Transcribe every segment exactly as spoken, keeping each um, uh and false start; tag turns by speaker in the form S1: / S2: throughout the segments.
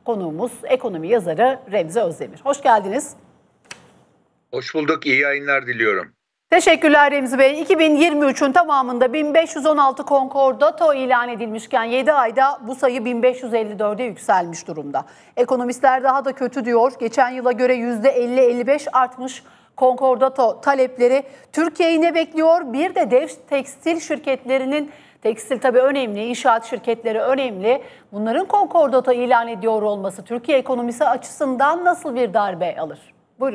S1: Konuğumuz ekonomi yazarı Remzi Özdemir. Hoş geldiniz.
S2: Hoş bulduk, iyi yayınlar diliyorum.
S1: Teşekkürler Remzi Bey. iki bin yirmi üçün tamamında bin beş yüz on altı konkordato ilan edilmişken yedi ayda bu sayı bin beş yüz elli dörde yükselmiş durumda. Ekonomistler daha da kötü diyor. Geçen yıla göre yüzde elli elli beş artmış konkordato talepleri. Türkiye'yi ne bekliyor? Bir de dev tekstil şirketlerinin, tekstil tabii önemli, inşaat şirketleri önemli. Bunların konkordato ilan ediyor olması Türkiye ekonomisi açısından nasıl bir darbe alır? Buyurun.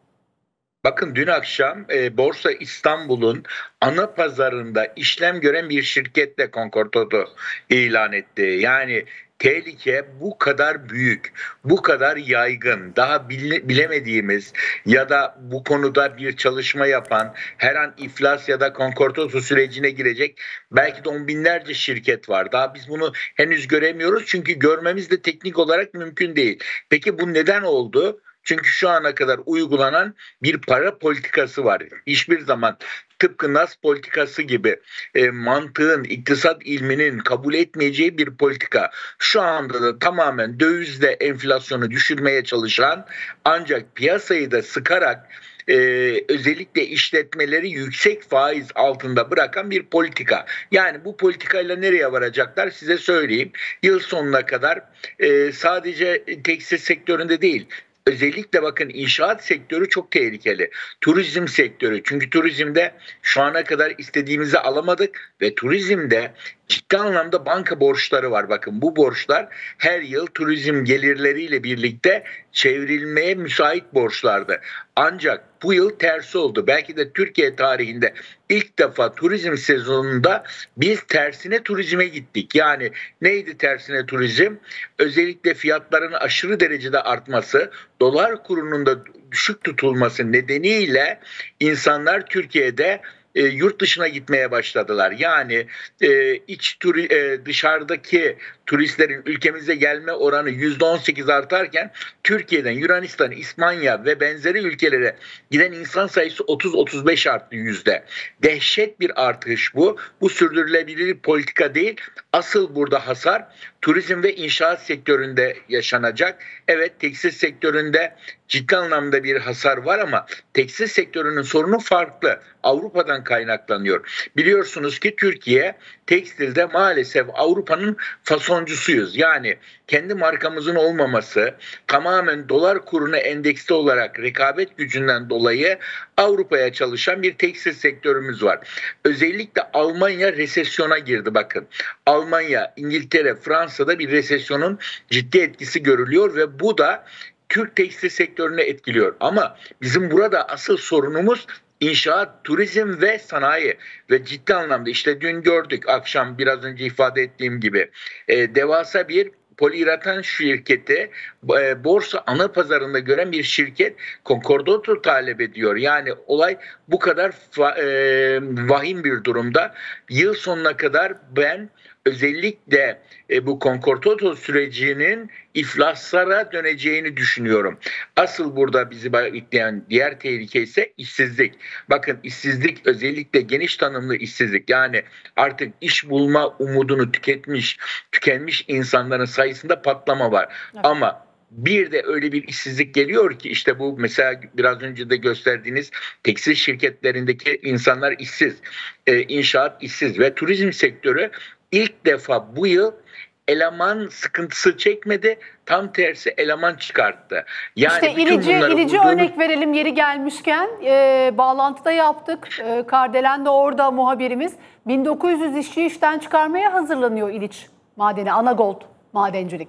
S2: Bakın dün akşam e, Borsa İstanbul'un ana pazarında işlem gören bir şirketle konkordato ilan etti. Yani tehlike bu kadar büyük, bu kadar yaygın, daha bile, bilemediğimiz ya da bu konuda bir çalışma yapan, her an iflas ya da konkordato sürecine girecek belki de on binlerce şirket var. Daha biz bunu henüz göremiyoruz çünkü görmemiz de teknik olarak mümkün değil. Peki bu neden oldu? Çünkü şu ana kadar uygulanan bir para politikası var. Hiçbir zaman tıpkı Nas politikası gibi e, mantığın, iktisat ilminin kabul etmeyeceği bir politika. Şu anda da tamamen dövizle enflasyonu düşürmeye çalışan, ancak piyasayı da sıkarak e, özellikle işletmeleri yüksek faiz altında bırakan bir politika. Yani bu politikayla nereye varacaklar size söyleyeyim. Yıl sonuna kadar e, sadece tekstil sektöründe değil, özellikle bakın inşaat sektörü çok tehlikeli. Turizm sektörü, çünkü turizmde şu ana kadar istediğimizi alamadık ve turizmde ciddi anlamda banka borçları var. Bakın bu borçlar her yıl turizm gelirleriyle birlikte çevrilmeye müsait borçlardı. Ancak bu yıl tersi oldu. Belki de Türkiye tarihinde ilk defa turizm sezonunda biz tersine turizme gittik. Yani neydi tersine turizm? Özellikle fiyatların aşırı derecede artması, dolar kurunun da düşük tutulması nedeniyle insanlar Türkiye'de E, yurt dışına gitmeye başladılar. Yani e, iç turi, e, dışarıdaki turistlerin ülkemize gelme oranı yüzde on sekiz artarken Türkiye'den Yunanistan, İspanya ve benzeri ülkelere giden insan sayısı otuz otuz beş arttı yüzde. Dehşet bir artış bu. Bu sürdürülebilir bir politika değil. Asıl burada hasar turizm ve inşaat sektöründe yaşanacak. Evet, tekstil sektöründe ciddi anlamda bir hasar var ama tekstil sektörünün sorunu farklı. Avrupa'dan kaynaklanıyor. Biliyorsunuz ki Türkiye tekstilde maalesef Avrupa'nın fasoncusuyuz. Yani kendi markamızın olmaması, tamamen dolar kuruna endeksli olarak rekabet gücünden dolayı Avrupa'ya çalışan bir tekstil sektörümüz var. Özellikle Almanya resesyona girdi bakın. Almanya, İngiltere, Fransa'da bir resesyonun ciddi etkisi görülüyor ve bu da Türk tekstil sektörünü etkiliyor. Ama bizim burada asıl sorunumuz İnşaat, turizm ve sanayi ve ciddi anlamda işte dün gördük, akşam biraz önce ifade ettiğim gibi e, devasa bir poliüretan şirketi, e, borsa ana pazarında gören bir şirket konkordato talep ediyor. Yani olay bu kadar fa, e, vahim bir durumda. Yıl sonuna kadar ben özellikle e, bu konkordato sürecinin iflaslara döneceğini düşünüyorum. Asıl burada bizi bekleyen diğer tehlike ise işsizlik. Bakın işsizlik, özellikle geniş tanımlı işsizlik, yani artık iş bulma umudunu tüketmiş, tükenmiş insanların sayısında patlama var. Evet. Ama bir de öyle bir işsizlik geliyor ki işte bu mesela biraz önce de gösterdiğiniz tekstil şirketlerindeki insanlar işsiz, e, inşaat işsiz ve turizm sektörü İlk defa bu yıl eleman sıkıntısı çekmedi, tam tersi eleman çıkarttı.
S1: Yani işte İlici, İlici bulduğumuz... örnek verelim yeri gelmişken, e, bağlantıda yaptık. E, Kardelen de orada muhabirimiz. bin dokuz yüz işçi işten çıkarmaya hazırlanıyor İliç madeni, Anagold madencilik.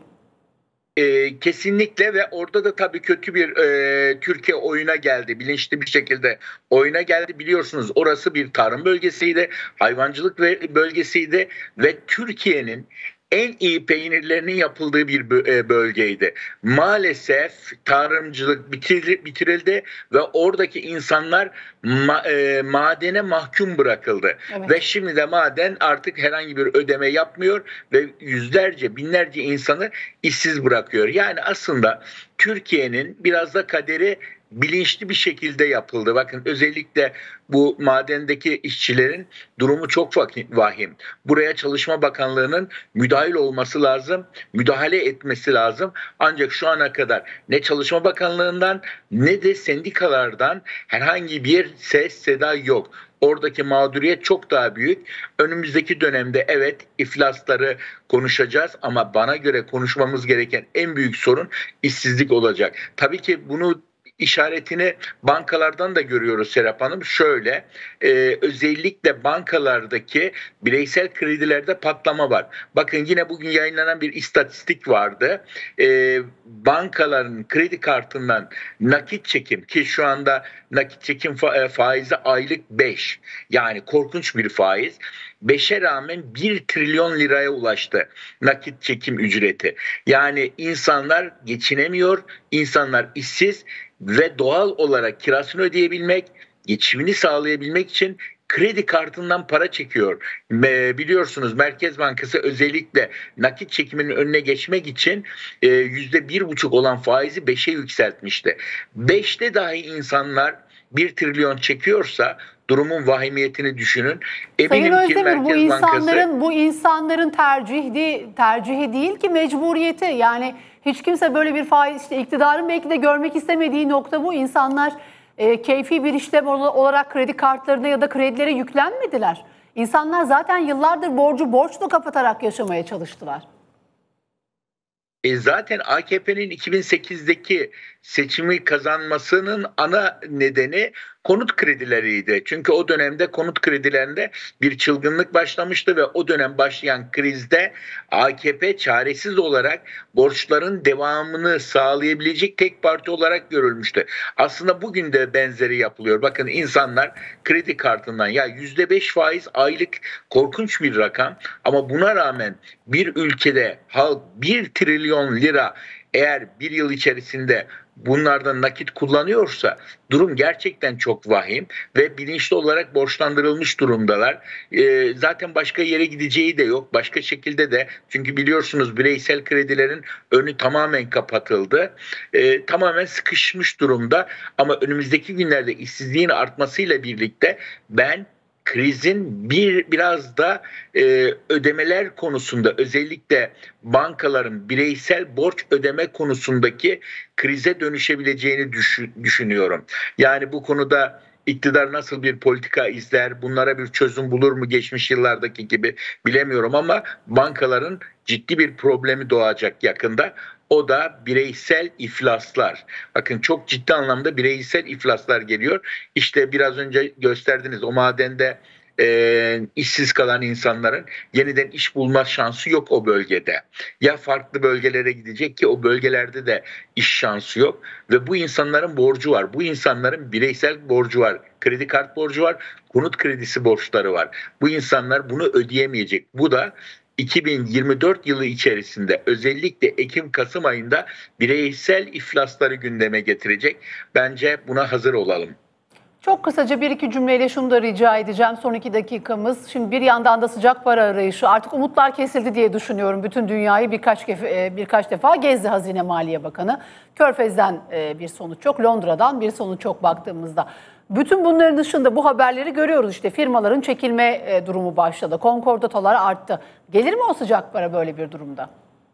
S2: E, kesinlikle ve orada da tabii kötü bir e, Türkiye oyuna geldi. Bilinçli bir şekilde oyuna geldi. Biliyorsunuz orası bir tarım bölgesiydi, hayvancılık bölgesiydi ve Türkiye'nin en iyi peynirlerinin yapıldığı bir bölgeydi. Maalesef tarımcılık bitirildi ve oradaki insanlar ma- e, madene mahkum bırakıldı. Evet. Ve şimdi de maden artık herhangi bir ödeme yapmıyor ve yüzlerce, binlerce insanı işsiz bırakıyor. Yani aslında Türkiye'nin biraz da kaderi bilinçli bir şekilde yapıldı. Bakın özellikle bu madendeki işçilerin durumu çok vahim. Buraya Çalışma Bakanlığı'nın müdahil olması lazım, müdahale etmesi lazım. Ancak şu ana kadar ne Çalışma Bakanlığı'ndan ne de sendikalardan herhangi bir ses seda yok. Oradaki mağduriyet çok daha büyük. Önümüzdeki dönemde evet iflasları konuşacağız ama bana göre konuşmamız gereken en büyük sorun işsizlik olacak. Tabii ki bunu işaretini bankalardan da görüyoruz Serap Hanım. Şöyle e, özellikle bankalardaki bireysel kredilerde patlama var. Bakın yine bugün yayınlanan bir istatistik vardı. E, bankaların kredi kartından nakit çekim ki şu anda nakit çekim fa- faizi aylık beş. Yani korkunç bir faiz. beşe rağmen bir trilyon liraya ulaştı nakit çekim ücreti. Yani insanlar geçinemiyor, insanlar işsiz ve doğal olarak kirasını ödeyebilmek, geçimini sağlayabilmek için kredi kartından para çekiyor. Biliyorsunuz Merkez Bankası özellikle nakit çekiminin önüne geçmek için yüzde bir buçuk olan faizi beşe yükseltmişti. Beşte dahi insanlar bir trilyon çekiyorsa durumun vahimiyetini düşünün.
S1: Eminim Sayın Özdemir, bu insanların Bankası, bu insanların tercihi tercihi değil ki mecburiyeti. Yani hiç kimse böyle bir faiz, işte iktidarın belki de görmek istemediği nokta bu. İnsanlar e, keyfi bir işlem olarak kredi kartlarına ya da kredilere yüklenmediler. İnsanlar zaten yıllardır borcu borçlu kapatarak yaşamaya çalıştılar.
S2: E zaten A K P'nin iki bin sekizdeki seçimi kazanmasının ana nedeni konut kredileriydi. Çünkü o dönemde konut kredilerinde bir çılgınlık başlamıştı ve o dönem başlayan krizde A K P çaresiz olarak borçların devamını sağlayabilecek tek parti olarak görülmüştü. Aslında bugün de benzeri yapılıyor. Bakın insanlar kredi kartından ya yüzde beş faiz aylık korkunç bir rakam ama buna rağmen bir ülkede halk bir trilyon lira eğer bir yıl içerisinde bunlardan nakit kullanıyorsa durum gerçekten çok vahim ve bilinçli olarak borçlandırılmış durumdalar. Ee, zaten başka yere gideceği de yok. Başka şekilde de çünkü biliyorsunuz bireysel kredilerin önü tamamen kapatıldı. Ee, tamamen sıkışmış durumda ama önümüzdeki günlerde işsizliğin artmasıyla birlikte ben krizin bir biraz da e, ödemeler konusunda özellikle bankaların bireysel borç ödeme konusundaki krize dönüşebileceğini düşün, düşünüyorum. Yani bu konuda iktidar nasıl bir politika izler, bunlara bir çözüm bulur mu geçmiş yıllardaki gibi bilemiyorum ama bankaların ciddi bir problemi doğacak yakında. O da bireysel iflaslar. Bakın çok ciddi anlamda bireysel iflaslar geliyor. İşte biraz önce gösterdiniz o madende e, işsiz kalan insanların yeniden iş bulma şansı yok o bölgede. Ya farklı bölgelere gidecek ki o bölgelerde de iş şansı yok. Ve bu insanların borcu var. Bu insanların bireysel borcu var. Kredi kart borcu var. Konut kredisi borçları var. Bu insanlar bunu ödeyemeyecek. Bu da iki bin yirmi dört yılı içerisinde özellikle Ekim-Kasım ayında bireysel iflasları gündeme getirecek. Bence buna hazır olalım.
S1: Çok kısaca bir iki cümleyle şunu da rica edeceğim son iki dakikamız. Şimdi bir yandan da sıcak para arayışı, artık umutlar kesildi diye düşünüyorum. Bütün dünyayı birkaç birkaç defa gezdi Hazine Maliye Bakanı. Körfez'den bir sonuç yok, Londra'dan bir sonuç yok baktığımızda. Bütün bunların dışında bu haberleri görüyoruz, işte firmaların çekilme durumu başladı. Konkordatolar arttı. Gelir mi o sıcak para böyle bir durumda?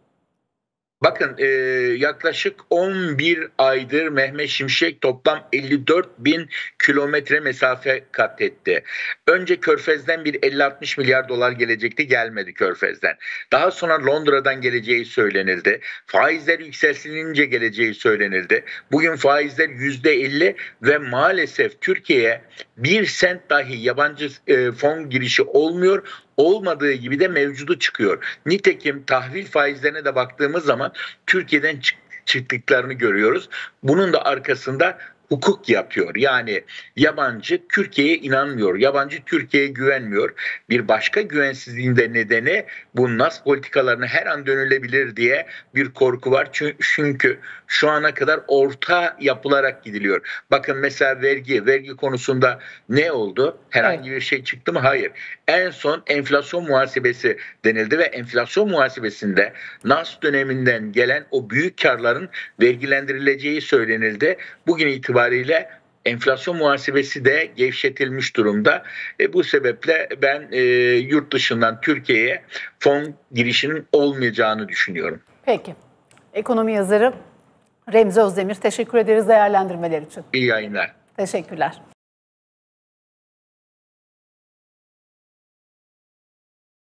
S2: Bakın e, yaklaşık on bir aydır Mehmet Şimşek toplam elli dört bin kilometre mesafe kat etti. Önce Körfez'den bir elli altmış milyar dolar gelecekti, gelmedi Körfez'den. Daha sonra Londra'dan geleceği söylenildi. Faizler yükseltilince geleceği söylenildi. Bugün faizler yüzde elli ve maalesef Türkiye'ye bir sent dahi yabancı e, fon girişi olmuyor. Olmadığı gibi de mevcudu çıkıyor. Nitekim tahvil faizlerine de baktığımız zaman Türkiye'den çıktıklarını görüyoruz. Bunun da arkasında hukuk yatıyor. Yani yabancı Türkiye'ye inanmıyor. Yabancı Türkiye'ye güvenmiyor. Bir başka güvensizliğin de nedeni bu N A S politikalarına her an dönülebilir diye bir korku var. Çünkü şu ana kadar orta yapılarak gidiliyor. Bakın mesela vergi, vergi konusunda ne oldu? Herhangi bir şey çıktı mı? Hayır. En son enflasyon muhasebesi denildi ve enflasyon muhasebesinde N A S döneminden gelen o büyük karların vergilendirileceği söylenildi. Bugün itibariyle itibariyle enflasyon muhasebesi de gevşetilmiş durumda. E, bu sebeple ben e, yurt dışından Türkiye'ye fon girişinin olmayacağını düşünüyorum.
S1: Peki. Ekonomi yazarı Remzi Özdemir, teşekkür ederiz değerlendirmeler için.
S2: İyi yayınlar.
S1: Teşekkürler.